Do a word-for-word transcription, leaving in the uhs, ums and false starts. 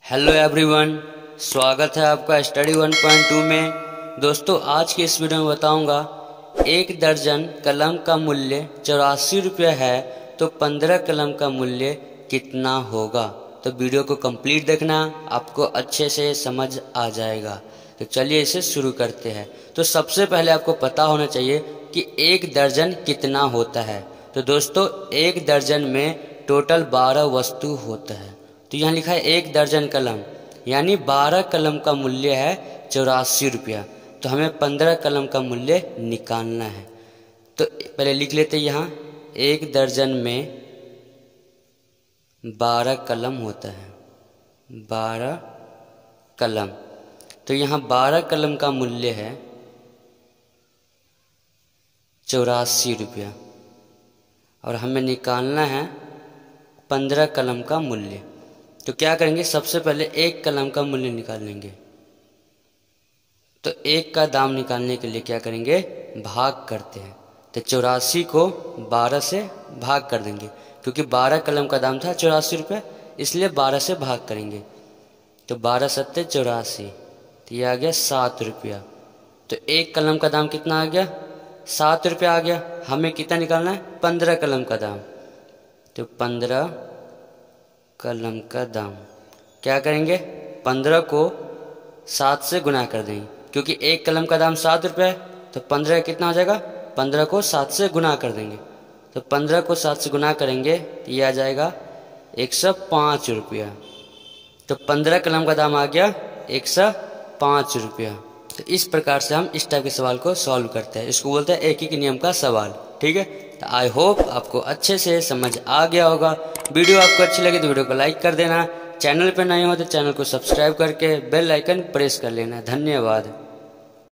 Hello everyone, स्वागत है आपका स्टडी वन पॉइंट टू में। दोस्तों, आज की इस वीडियो में बताऊंगा एक दर्जन कलम का मूल्य चौरासी रुपये है तो पंद्रह कलम का मूल्य कितना होगा। तो वीडियो को कंप्लीट देखना, आपको अच्छे से समझ आ जाएगा। तो चलिए इसे शुरू करते हैं। तो सबसे पहले आपको पता होना चाहिए कि एक दर्जन कितना होता है। तो दोस्तों, एक दर्जन में टोटल बारह वस्तु होता है। तो यहाँ लिखा है एक दर्जन कलम, यानी बारह कलम का मूल्य है चौरासी रुपया। तो हमें पंद्रह कलम का मूल्य निकालना है। तो पहले लिख लेते यहाँ एक दर्जन में बारह कलम होता है, बारह कलम। तो यहाँ बारह कलम का मूल्य है चौरासी रुपया और हमें निकालना है पंद्रह कलम का मूल्य। तो क्या करेंगे, सबसे पहले एक कलम का मूल्य निकाल लेंगे। तो एक का दाम निकालने के लिए क्या करेंगे, भाग करते हैं। तो चौरासी को बारह से भाग कर देंगे, क्योंकि बारह कलम का दाम था चौरासी रुपये, इसलिए बारह से भाग करेंगे। तो बारह सत्ते चौरासी, तो ये आ गया सात रुपया। तो एक कलम का दाम कितना आ गया, सात रुपया आ गया। हमें कितना निकालना है, पंद्रह कलम का दाम। तो पंद्रह कलम का दाम क्या करेंगे, पंद्रह को सात से गुना कर देंगे, क्योंकि एक कलम का दाम सात रुपये है। तो पंद्रह कितना हो जाएगा, पंद्रह को सात से गुना कर देंगे। तो पंद्रह को सात से गुना करेंगे तो ये आ जाएगा एक सौ पाँच रुपया। तो पंद्रह कलम का दाम आ गया एक सौ पाँच रुपया। तो इस प्रकार से हम इस टाइप के सवाल को सॉल्व करते हैं। इसको बोलते हैं एक ही के नियम का सवाल। ठीक है, तो आई होप आपको अच्छे से समझ आ गया होगा। वीडियो आपको अच्छी लगी तो वीडियो को लाइक कर देना। चैनल पर नए हो तो चैनल को सब्सक्राइब करके बेल आइकन प्रेस कर लेना। धन्यवाद।